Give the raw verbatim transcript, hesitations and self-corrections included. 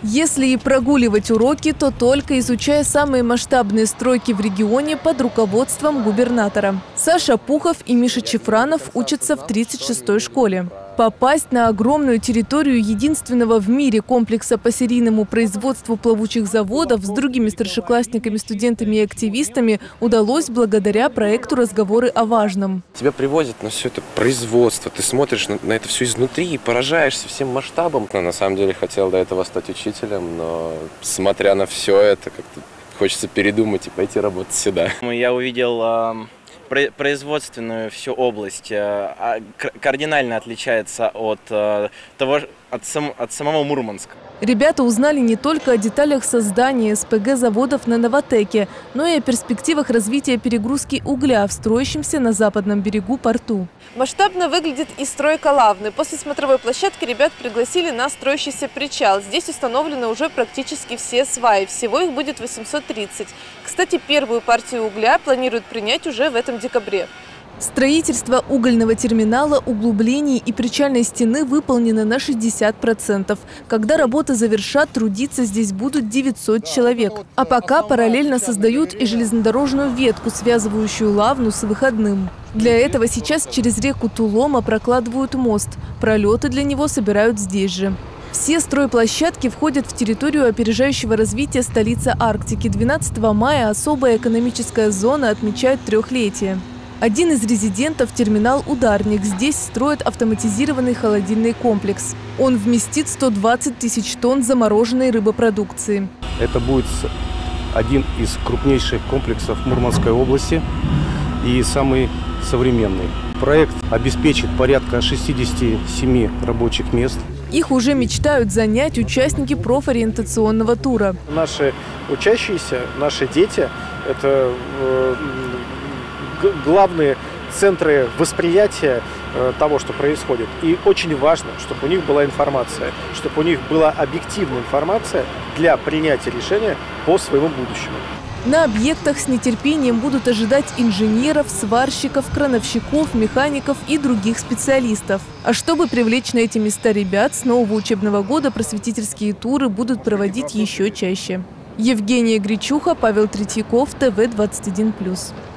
Если и прогуливать уроки, то только изучая самые масштабные стройки в регионе под руководством губернатора. Саша Пухов и Миша Чифранов учатся в тридцать шестой школе. Попасть на огромную территорию единственного в мире комплекса по серийному производству плавучих заводов с другими старшеклассниками, студентами и активистами удалось благодаря проекту «Разговоры о важном». Тебя привозят на все это производство, ты смотришь на, на это все изнутри и поражаешься всем масштабом. Но на самом деле хотел до этого стать учителем, но смотря на все это, как-то хочется передумать и пойти работать сюда. Я увидел производственную всю область, кардинально отличается от того, от, сам, от самого Мурманска. Ребята узнали не только о деталях создания эс пэ гэ заводов на Новотеке, но и о перспективах развития перегрузки угля в строящемся на западном берегу порту. Масштабно выглядит и стройка Лавны. После смотровой площадки ребят пригласили на строящийся причал. Здесь установлены уже практически все сваи. Всего их будет восемьсот тридцать. Кстати, первую партию угля планируют принять уже в этом декабре. Строительство угольного терминала, углублений и причальной стены выполнено на шестьдесят процентов. Когда работы завершат, трудиться здесь будут девятьсот человек. А пока параллельно создают и железнодорожную ветку, связывающую Лавну с выходным. Для этого сейчас через реку Тулома прокладывают мост. Пролеты для него собирают здесь же. Все стройплощадки входят в территорию опережающего развития столицы Арктики. двенадцатого мая особая экономическая зона отмечает трехлетие. Один из резидентов – терминал «Ударник». Здесь строят автоматизированный холодильный комплекс. Он вместит сто двадцать тысяч тонн замороженной рыбопродукции. Это будет один из крупнейших комплексов Мурманской области и самый современный. Проект обеспечит порядка шестидесяти семи рабочих мест. Их уже мечтают занять участники профориентационного тура. Наши учащиеся, наши дети – это главные центры восприятия э, того, что происходит. И очень важно, чтобы у них была информация, чтобы у них была объективная информация для принятия решения по своему будущему. На объектах с нетерпением будут ожидать инженеров, сварщиков, крановщиков, механиков и других специалистов. А чтобы привлечь на эти места ребят, с нового учебного года просветительские туры будут проводить еще чаще. Евгения Гречуха, Павел Третьяков, тэ вэ двадцать один плюс.